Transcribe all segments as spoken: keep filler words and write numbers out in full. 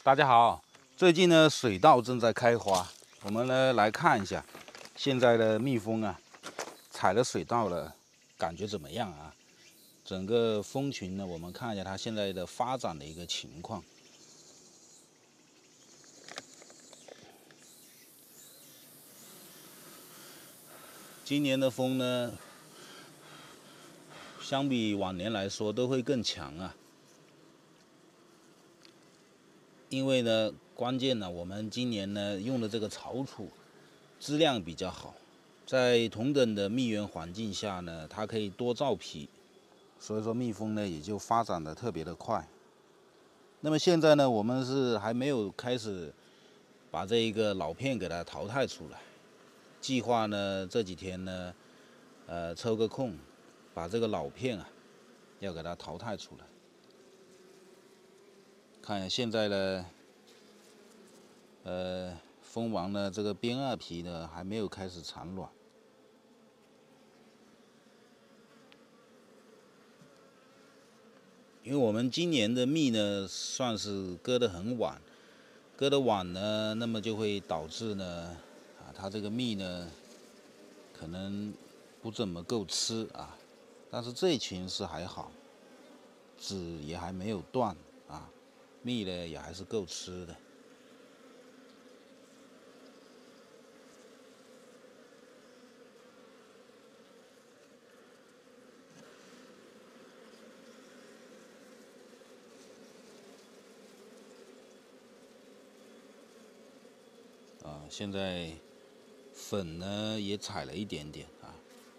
大家好，最近呢水稻正在开花，我们呢来看一下现在的蜜蜂啊，采了水稻了，感觉怎么样啊？整个蜂群呢，我们看一下它现在的发展的一个情况。今年的蜂呢，相比往年来说都会更强啊。因为呢，关键呢，我们今年呢用的这个草土质量比较好，在同等的蜜源环境下呢，它可以多造皮，所以说蜜蜂呢也就发展的特别的快。那么现在呢，我们是还没有开始把这一个老片给它淘汰出来，计划呢这几天呢，呃抽个空，把这个老片啊要给它淘汰出来。看一下现在呢，呃，蜂王呢这个边萼皮呢还没有开始产卵。因为我们今年的蜜呢算是割得很晚，割得晚呢，那么就会导致呢，啊，它这个蜜呢可能不怎么够吃啊。但是这一群是还好，籽也还没有断啊，蜜呢也还是够吃的。啊，现在粉呢也采了一点点啊，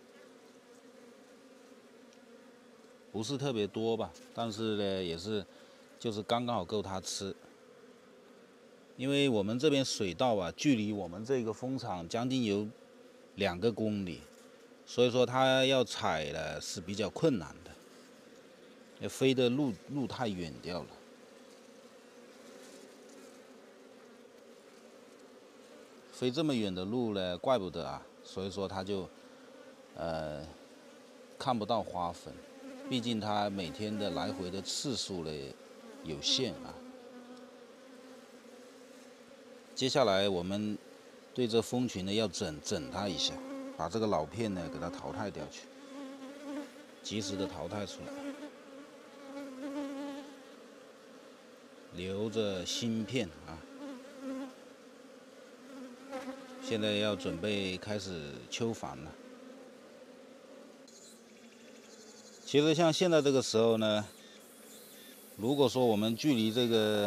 不是特别多吧，但是呢也是就是刚刚好够它吃。因为我们这边水稻啊，距离我们这个蜂场将近有两个公里，所以说它要采呢是比较困难的，要飞的路路太远掉了。飞这么远的路呢，怪不得啊，所以说它就呃看不到花粉，毕竟它每天的来回的次数呢有限啊。接下来我们对这蜂群呢要整整它一下，把这个老片呢给它淘汰掉去，及时的淘汰出来，留着新片啊。现在要准备开始秋繁了。其实像现在这个时候呢，如果说我们距离这个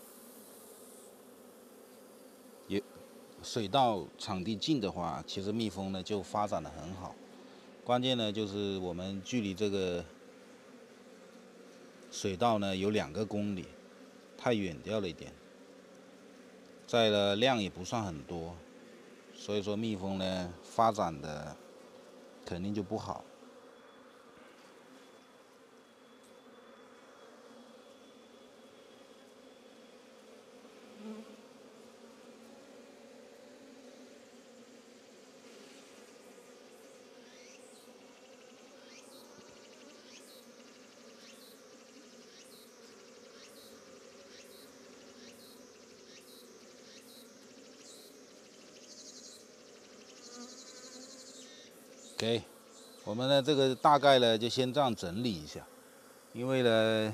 有水稻场地近的话，其实蜜蜂呢就发展的很好。关键呢就是我们距离这个水稻呢有两个公里，太远掉了一点。再呢量也不算很多，所以说蜜蜂呢发展的肯定就不好。OK， 我们呢这个大概呢就先这样整理一下，因为呢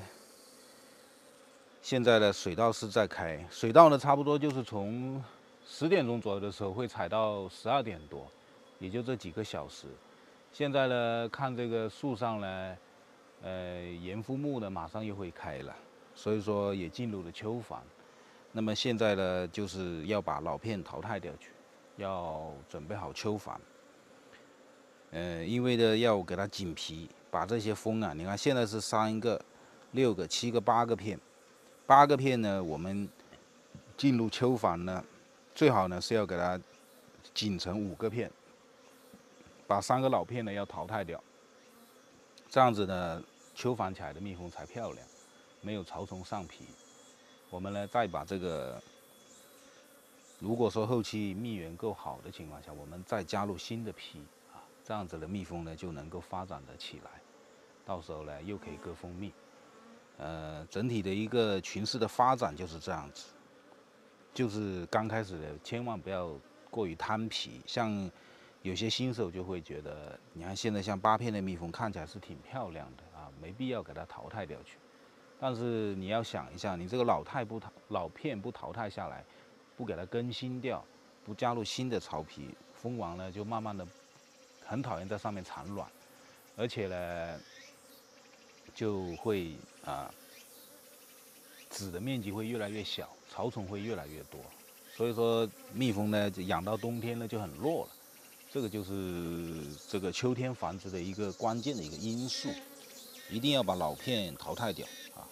现在的水稻是在开，水稻呢差不多就是从十点钟左右的时候会采到十二点多，也就这几个小时。现在呢看这个树上呢，呃盐肤木呢马上又会开了，所以说也进入了秋繁。那么现在呢就是要把老片淘汰掉去，要准备好秋繁。呃，因为呢要给它紧皮，把这些蜂啊，你看现在是三个、六个、七个、八个片，八个片呢，我们进入秋繁呢，最好呢是要给它紧成五个片，把三个老片呢要淘汰掉，这样子呢，秋繁起来的蜜蜂才漂亮，没有草丛上皮。我们呢再把这个，如果说后期蜜源够好的情况下，我们再加入新的皮。这样子的蜜蜂呢就能够发展的起来，到时候呢又可以割蜂蜜。 呃，整体的一个群势的发展就是这样子。就是刚开始的，千万不要过于贪皮。像有些新手就会觉得，你看现在像八片的蜜蜂看起来是挺漂亮的啊，没必要给它淘汰掉去。但是你要想一下，你这个老态不淘老片不淘汰下来，不给它更新掉，不加入新的巢皮，蜂王呢就慢慢的很讨厌在上面产卵，而且呢就会啊。籽的面积会越来越小，巢虫会越来越多，所以说蜜蜂呢养到冬天呢就很弱了，这个就是这个秋天繁殖的一个关键的一个因素，一定要把老片淘汰掉啊。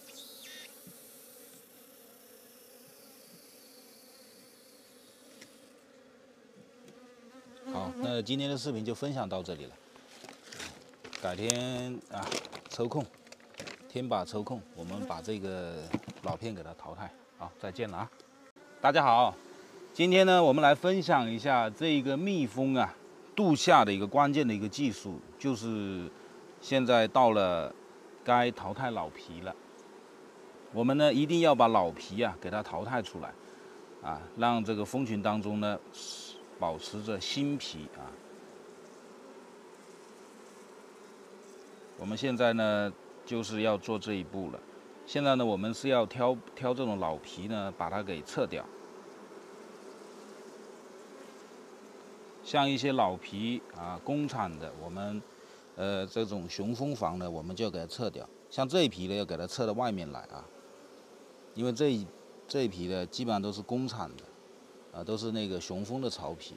好，那今天的视频就分享到这里了，改天啊抽空，天把抽空，我们把这个老片给它淘汰。好，再见了啊！大家好，今天呢，我们来分享一下这个蜜蜂啊度夏的一个关键的一个技术，就是现在到了该淘汰老皮了。我们呢一定要把老皮啊给它淘汰出来，啊，让这个蜂群当中呢保持着新皮啊。我们现在呢就是要做这一步了。现在呢，我们是要挑挑这种老皮呢，把它给撤掉。像一些老皮啊，工厂的，我们呃这种雄蜂房呢，我们就要给它撤掉。像这一批呢，要给它撤到外面来啊，因为这一这一批呢，基本上都是工厂的啊，都是那个雄蜂的巢皮。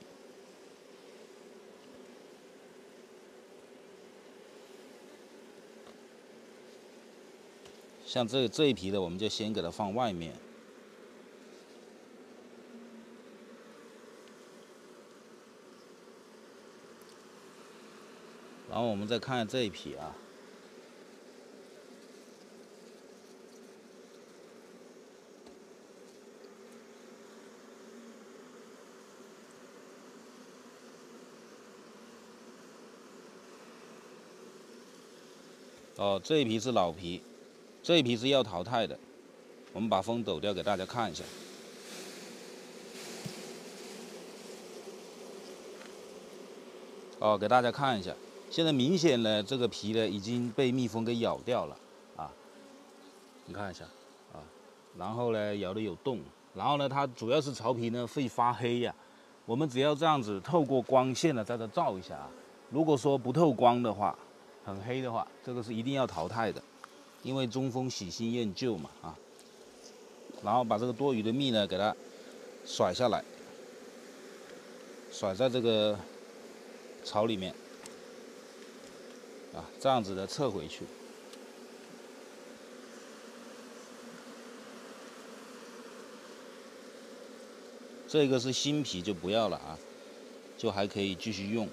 像这这一批的，我们就先给它放外面。然后我们再看看这一批啊，哦，这一批是老皮，这一批是要淘汰的。我们把风抖掉给大家看一下。哦，给大家看一下，现在明显呢，这个皮呢已经被蜜蜂给咬掉了啊，你看一下啊，然后呢咬的有洞，然后呢它主要是巢皮呢会发黑呀、啊，我们只要这样子透过光线呢在这照一下啊，如果说不透光的话，很黑的话，这个是一定要淘汰的，因为中蜂喜新厌旧嘛啊，然后把这个多余的蜜呢给它甩下来，甩在这个巢里面啊，这样子的撤回去。这个是新皮就不要了啊，就还可以继续用。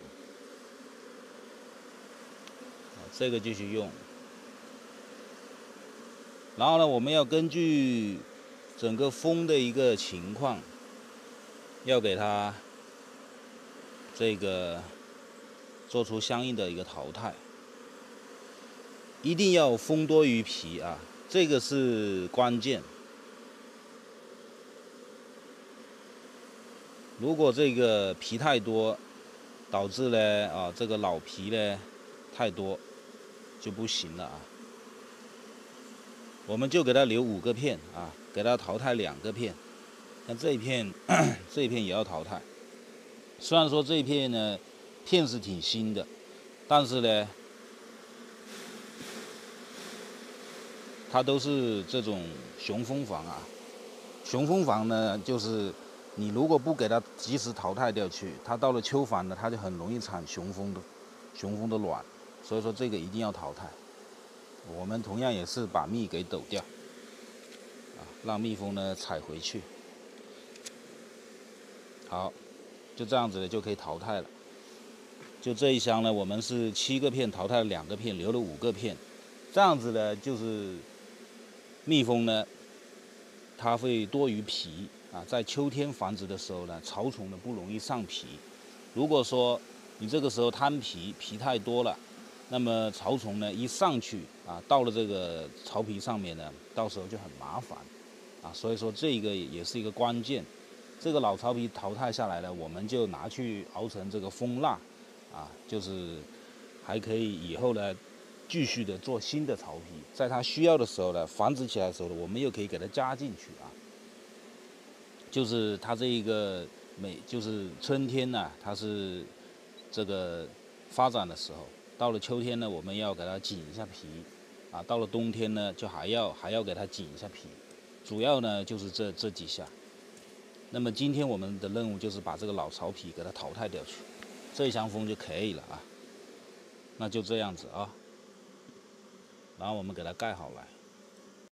这个继续用。然后呢，我们要根据整个蜂的一个情况，要给它这个做出相应的一个淘汰。一定要蜂多于皮啊，这个是关键。如果这个皮太多，导致呢啊这个老皮呢太多就不行了啊。我们就给它留五个片啊，给它淘汰两个片。像这一片，这一片也要淘汰。虽然说这一片呢片是挺新的，但是呢，它都是这种雄蜂房啊。雄蜂房呢，就是你如果不给它及时淘汰掉去，它到了秋繁呢，它就很容易产雄蜂的雄蜂的卵，所以说这个一定要淘汰。我们同样也是把蜜给抖掉，啊，让蜜蜂呢采回去。好，就这样子就可以淘汰了。就这一箱呢，我们是七个片淘汰了两个片，留了五个片。这样子呢，就是蜜蜂呢，它会多于皮啊，在秋天繁殖的时候呢，巢虫呢不容易上皮。如果说你这个时候贪皮，皮太多了， 那么潮虫呢一上去啊，到了这个巢皮上面呢，到时候就很麻烦啊，所以说这个也是一个关键。这个老巢皮淘汰下来呢，我们就拿去熬成这个蜂蜡啊，就是还可以以后呢继续的做新的巢皮，在它需要的时候呢，繁殖起来的时候呢，我们又可以给它加进去啊。就是它这一个每就是春天呢、啊，它是这个发展的时候，到了秋天呢，我们要给它紧一下皮，啊，到了冬天呢，就还要还要给它紧一下皮，主要呢就是这这几下。那么今天我们的任务就是把这个老巢皮给它淘汰掉去，这一箱蜂就可以了啊。那就这样子啊，然后我们给它盖好来。